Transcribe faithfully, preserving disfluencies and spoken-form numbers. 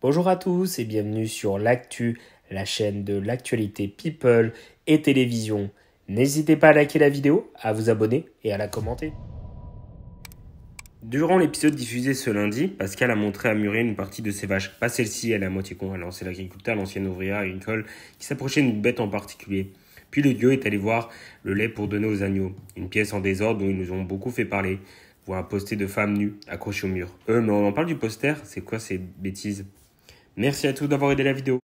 Bonjour à tous et bienvenue sur l'Actu, la chaîne de l'actualité People et télévision. N'hésitez pas à liker la vidéo, à vous abonner et à la commenter. Durant l'épisode diffusé ce lundi, Pascal a montré à Muriel une partie de ses vaches. Pas celle-ci, elle est à moitié con, elle a lancé l'agriculteur, l'ancienne ouvrière agricole, qui s'approchait d'une bête en particulier. Puis le duo est allé voir le lait pour donner aux agneaux, une pièce en désordre dont ils nous ont beaucoup fait parler. Voir un poster de femmes nues accrochées au mur. Euh, mais on en parle du poster, c'est quoi ces bêtises? Merci à tous d'avoir aidé la vidéo.